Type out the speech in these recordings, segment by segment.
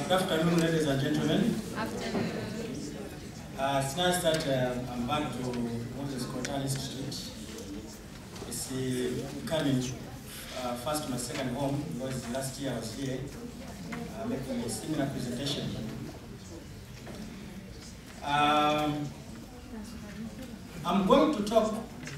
Good afternoon, ladies and gentlemen. Afternoon. It's nice that I'm back to Moses Kotani Institute. It's becoming first my second home because last year I was here making a similar presentation. I'm going to talk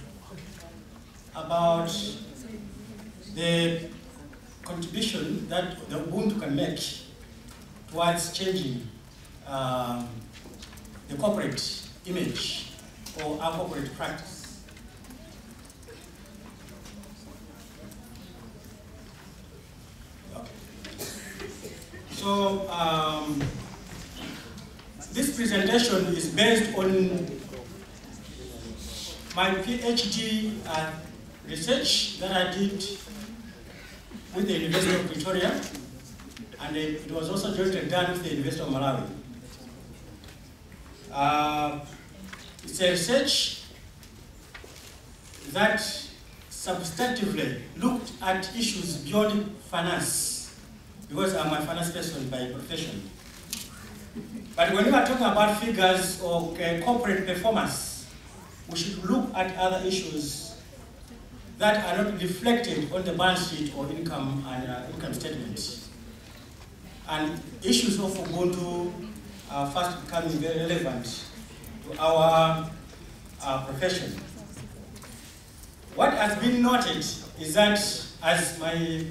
about the contribution that the Ubuntu can make towards changing the corporate image or our corporate practice. Okay. So this presentation is based on my PhD research that I did with the University of Pretoria, and it was also jointly done with the University of Malawi. It's a research that substantively looked at issues beyond finance, because I'm a finance person by profession. But when we are talking about figures or corporate performance, we should look at other issues that are not reflected on the balance sheet or income and income statement. And issues of Ubuntu are fast becoming very relevant to our profession. What has been noted is that, as my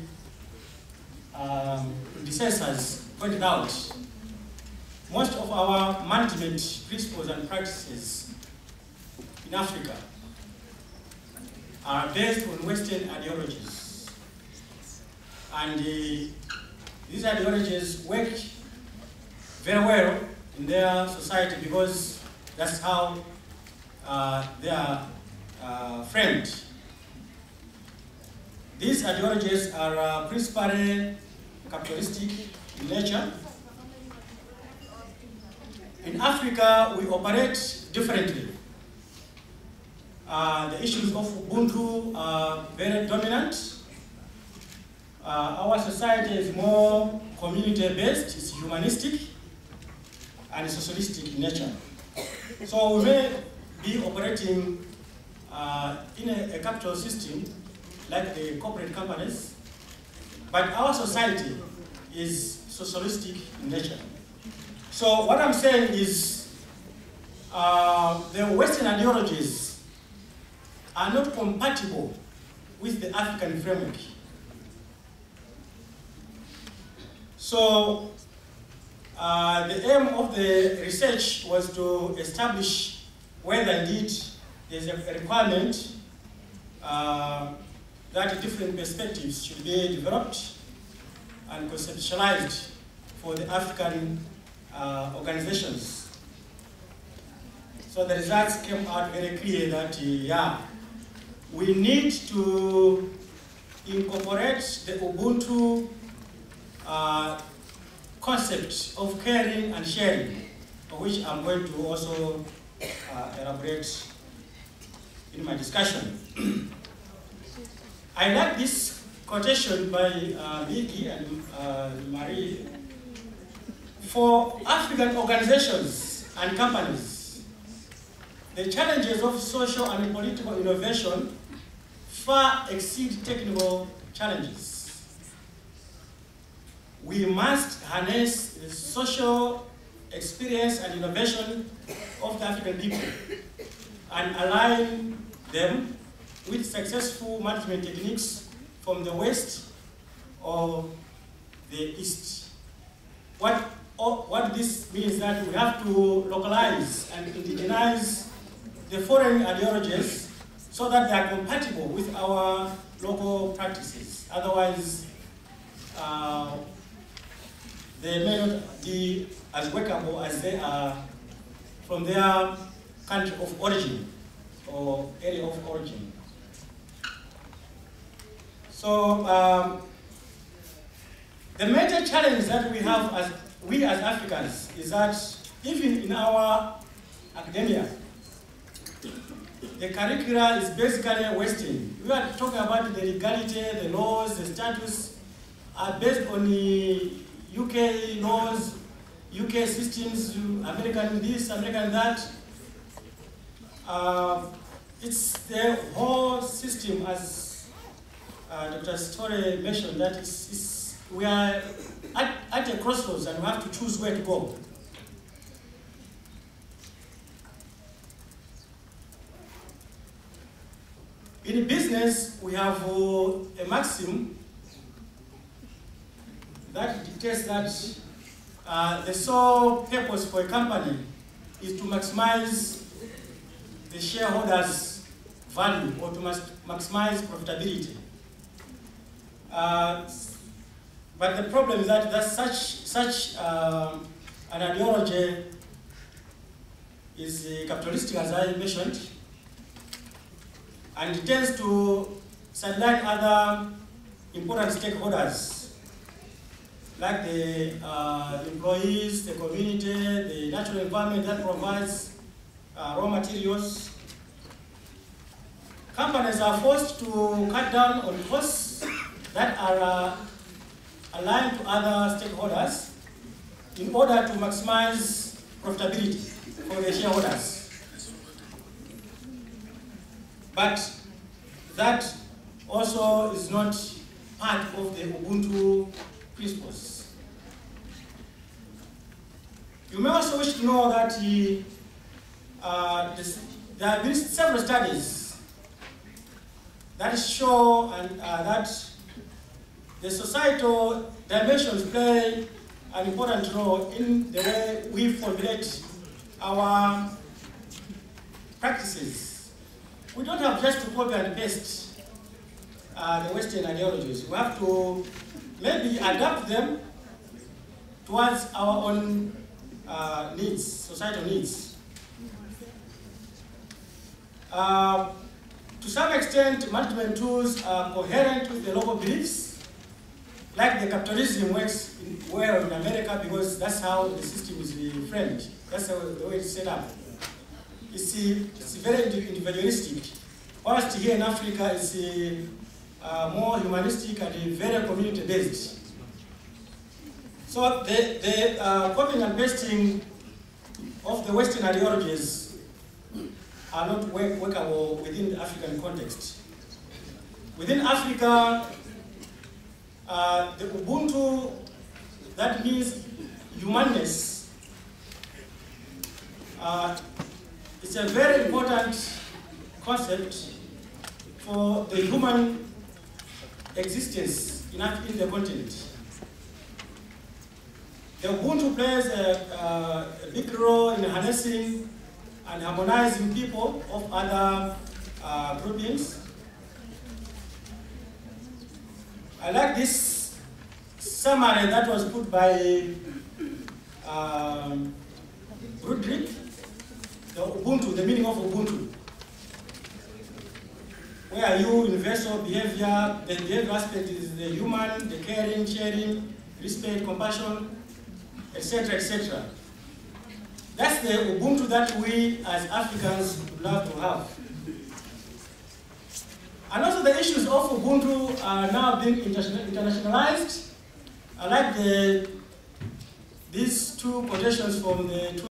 predecessors pointed out, most of our management principles and practices in Africa are based on Western ideologies. And these ideologies work very well in their society because that's how they are framed. These ideologies are principally capitalistic in nature. In Africa, we operate differently. The issues of Ubuntu are very dominant. Our society is more community-based, it's humanistic, and socialistic in nature. So we may be operating in a capital system like the corporate companies, but our society is socialistic in nature. So what I'm saying is the Western ideologies are not compatible with the African framework. So the aim of the research was to establish whether indeed there's a requirement that different perspectives should be developed and conceptualized for the African organizations. So the results came out very clear that, yeah, we need to incorporate the Ubuntu concept of caring and sharing, of which I'm going to also elaborate in my discussion. I like this quotation by Vicky and Marie. For African organizations and companies, the challenges of social and political innovation far exceed technical challenges. We must harness the social experience and innovation of the African people and align them with successful management techniques from the West or the East. What this means is that we have to localize and indigenize the foreign ideologies so that they are compatible with our local practices. Otherwise, they may not be as workable as they are from their country of origin or area of origin. So the major challenge that we have as Africans is that even in our academia, the curricula is basically Western. We are talking about the legality, the laws, the status are based on the UK laws, UK systems, American this, American that. It's the whole system, as Dr. Story mentioned, that we are at a crossroads and we have to choose where to go. In business, we have a maxim that dictates that the sole purpose for a company is to maximize the shareholders' value or to maximize profitability. But the problem is that such an ideology is capitalistic, as I mentioned, and it tends to sideline other important stakeholders, like the employees, the community, the natural environment that provides raw materials. Companies are forced to cut down on costs that are aligned to other stakeholders in order to maximize profitability for the shareholders. But that also is not part of the Ubuntu principles. You may also wish to know that there have been several studies that show that the societal dimensions play an important role in the way we formulate our practices. We don't have just to copy and paste the Western ideologies. We have to maybe adapt them towards our own needs, societal needs. To some extent, management tools are coherent with the local beliefs, like the capitalism works well in America because that's how the system is framed. That's the way it's set up. It's very individualistic. Whilst here in Africa, it's more humanistic and very community-based. So the copying and pasting of the Western ideologies are not workable within the African context. Within Africa, the Ubuntu, that means humanness, it's a very important concept for the human existence in the continent. The Ubuntu plays a big role in harnessing and harmonizing people of other groupings. I like this summary that was put by Rudrick, the Ubuntu, the meaning of Ubuntu. Where are you? Universal behavior. The behavior aspect is the human, the caring, sharing, respect, compassion, etc., etc. That's the Ubuntu that we as Africans would love to have. And also the issues of Ubuntu are now being internationalized. I like these two quotations from the